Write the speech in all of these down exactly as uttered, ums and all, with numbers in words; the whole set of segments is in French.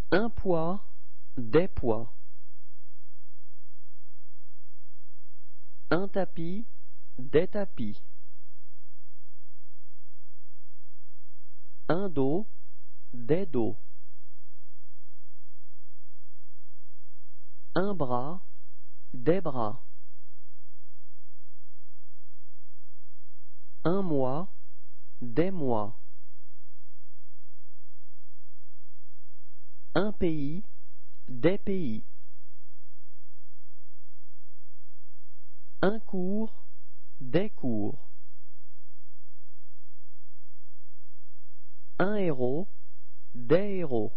Un poids, des poids. Un tapis, des tapis. Un dos, des dos. Un bras, des bras. Un mois, des mois. Un pays, des pays. Un cours, des cours. Un héros, des héros.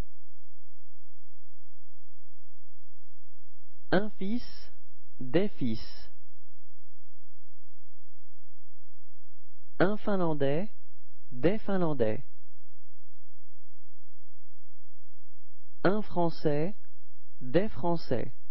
Un fils, des fils. Un Finlandais, des Finlandais. Un Français, des Français.